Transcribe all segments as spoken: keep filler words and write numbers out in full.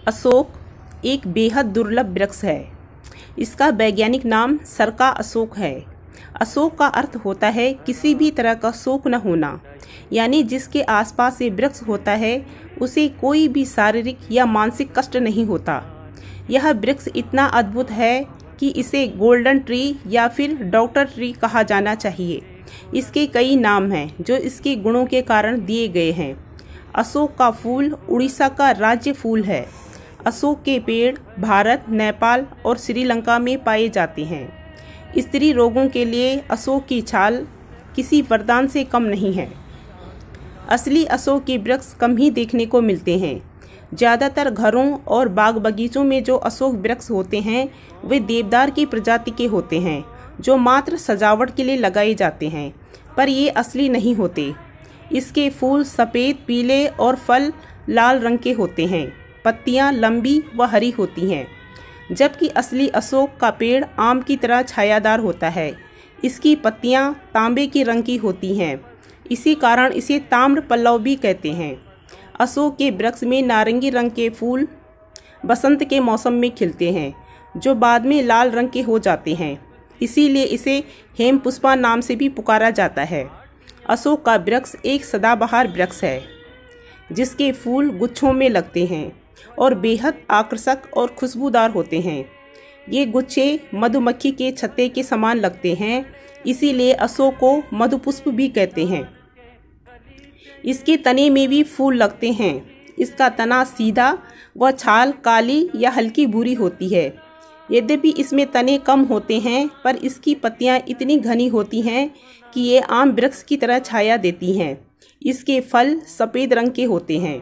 अशोक एक बेहद दुर्लभ वृक्ष है। इसका वैज्ञानिक नाम सरका अशोक है। अशोक का अर्थ होता है किसी भी तरह का शोक न होना, यानी जिसके आसपास ये वृक्ष होता है उसे कोई भी शारीरिक या मानसिक कष्ट नहीं होता। यह वृक्ष इतना अद्भुत है कि इसे गोल्डन ट्री या फिर डॉक्टर ट्री कहा जाना चाहिए। इसके कई नाम हैं जो इसके गुणों के कारण दिए गए हैं। अशोक का फूल उड़ीसा का राज्य फूल है। अशोक के पेड़ भारत, नेपाल और श्रीलंका में पाए जाते हैं। स्त्री रोगों के लिए अशोक की छाल किसी वरदान से कम नहीं है। असली अशोक के वृक्ष कम ही देखने को मिलते हैं। ज़्यादातर घरों और बाग बगीचों में जो अशोक वृक्ष होते हैं वे देवदार की प्रजाति के होते हैं जो मात्र सजावट के लिए लगाए जाते हैं, पर ये असली नहीं होते। इसके फूल सफ़ेद, पीले और फल लाल रंग के होते हैं। पत्तियां लंबी व हरी होती हैं, जबकि असली अशोक का पेड़ आम की तरह छायादार होता है। इसकी पत्तियां तांबे के रंग की होती हैं, इसी कारण इसे ताम्र पल्लव भी कहते हैं। अशोक के वृक्ष में नारंगी रंग के फूल बसंत के मौसम में खिलते हैं, जो बाद में लाल रंग के हो जाते हैं। इसीलिए इसे हेमपुष्पा नाम से भी पुकारा जाता है। अशोक का वृक्ष एक सदाबहार वृक्ष है जिसके फूल गुच्छों में लगते हैं और बेहद आकर्षक और खुशबूदार होते हैं। ये गुच्छे मधुमक्खी के छत्ते के समान लगते हैं, इसीलिए अशोक को मधुपुष्प भी कहते हैं। इसके तने में भी फूल लगते हैं। इसका तना सीधा व छाल काली या हल्की भूरी होती है। यद्यपि इसमें तने कम होते हैं, पर इसकी पत्तियां इतनी घनी होती हैं कि ये आम वृक्ष की तरह छाया देती हैं। इसके फल सफ़ेद रंग के होते हैं।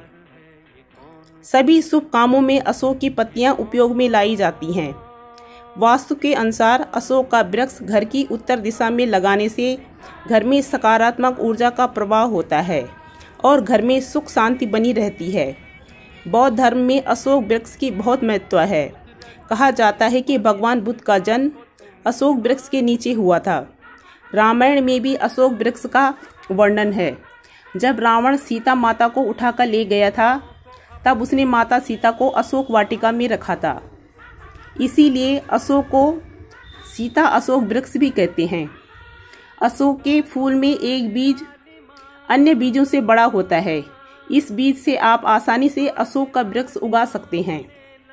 सभी शुभ कामों में अशोक की पत्तियां उपयोग में लाई जाती हैं। वास्तु के अनुसार अशोक का वृक्ष घर की उत्तर दिशा में लगाने से घर में सकारात्मक ऊर्जा का प्रवाह होता है और घर में सुख शांति बनी रहती है। बौद्ध धर्म में अशोक वृक्ष की बहुत महत्व है। कहा जाता है कि भगवान बुद्ध का जन्म अशोक वृक्ष के नीचे हुआ था। रामायण में भी अशोक वृक्ष का वर्णन है। जब रावण सीता माता को उठाकर ले गया था तब उसने माता सीता को अशोक वाटिका में रखा था। इसीलिए अशोक को सीता अशोक वृक्ष भी कहते हैं। अशोक के फूल में एक बीज अन्य बीजों से बड़ा होता है। इस बीज से आप आसानी से अशोक का वृक्ष उगा सकते हैं।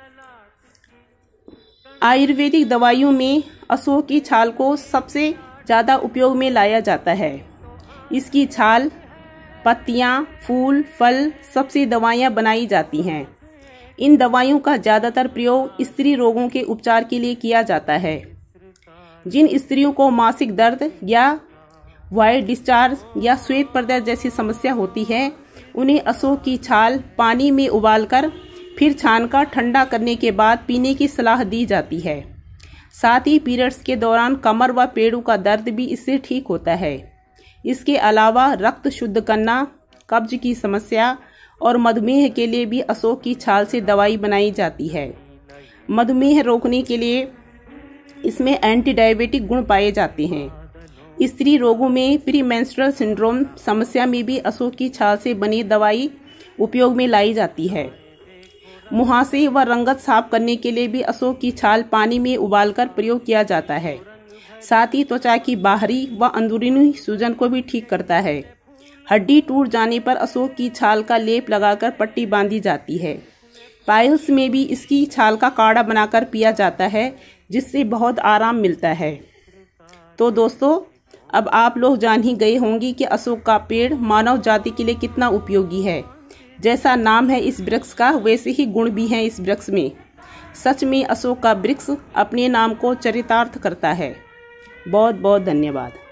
आयुर्वेदिक दवाइयों में अशोक की छाल को सबसे ज़्यादा उपयोग में लाया जाता है। इसकी छाल, पत्तियां, फूल, फल सबसे दवाइयां बनाई जाती हैं। इन दवाइयों का ज़्यादातर प्रयोग स्त्री रोगों के उपचार के लिए किया जाता है। जिन स्त्रियों को मासिक दर्द या वाइट डिस्चार्ज या श्वेत पर्दा जैसी समस्या होती है, उन्हें अशोक की छाल पानी में उबालकर फिर छानकर ठंडा करने के बाद पीने की सलाह दी जाती है। साथ ही पीरियड्स के दौरान कमर व पेड़ों का दर्द भी इससे ठीक होता है। इसके अलावा रक्त शुद्ध करना, कब्ज की समस्या और मधुमेह के लिए भी अशोक की छाल से दवाई बनाई जाती है। मधुमेह रोकने के लिए इसमें एंटी डायबिटिक गुण पाए जाते हैं। स्त्री रोगों में प्री मेंस्ट्रुअल सिंड्रोम समस्या में भी अशोक की छाल से बनी दवाई उपयोग में लाई जाती है। मुहासे व रंगत साफ करने के लिए भी अशोक की छाल पानी में उबालकर प्रयोग किया जाता है। साथ ही त्वचा की बाहरी व अंदरूनी सूजन को भी ठीक करता है। हड्डी टूट जाने पर अशोक की छाल का लेप लगाकर पट्टी बांधी जाती है। पाइल्स में भी इसकी छाल का काढ़ा बनाकर पिया जाता है, जिससे बहुत आराम मिलता है। तो दोस्तों, अब आप लोग जान ही गए होंगे कि अशोक का पेड़ मानव जाति के लिए कितना उपयोगी है। जैसा नाम है इस वृक्ष का, वैसे ही गुण भी हैं इस वृक्ष में। सच में अशोक का वृक्ष अपने नाम को चरितार्थ करता है। बहुत बहुत धन्यवाद।